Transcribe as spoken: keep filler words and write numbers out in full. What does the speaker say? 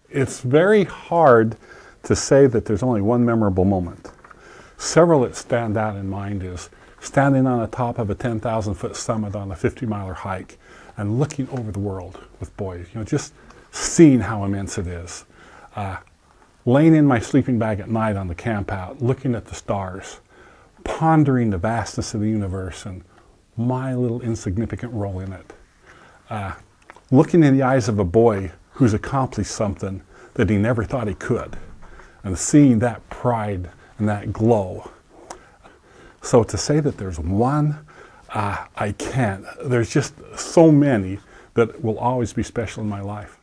it's very hard to say that there's only one memorable moment. Several that stand out in mind is standing on the top of a ten thousand foot summit on a fifty miler hike and looking over the world with boys, you know, just seeing how immense it is. Uh, laying in my sleeping bag at night on the camp out, looking at the stars, pondering the vastness of the universe and my little insignificant role in it. Uh, looking in the eyes of a boy who's accomplished something that he never thought he could, and seeing that pride and that glow. So to say that there's one, uh, I can't. There's just so many that will always be special in my life.